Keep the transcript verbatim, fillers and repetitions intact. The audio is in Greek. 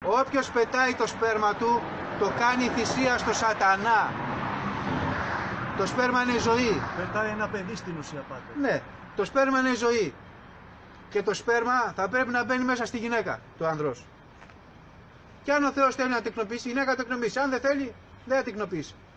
Όποιος πετάει το σπέρμα του, το κάνει θυσία στο σατανά. Το σπέρμα είναι ζωή. Πετάει ένα παιδί στην ουσία, πάτερ. Ναι, το σπέρμα είναι ζωή. Και το σπέρμα θα πρέπει να μπαίνει μέσα στη γυναίκα του ανδρός. Και αν ο Θεός θέλει να τεκνοποιήσει, η γυναίκα θα τεκνοποιήσει. Αν δεν θέλει, δεν θα τεκνοποιήσει.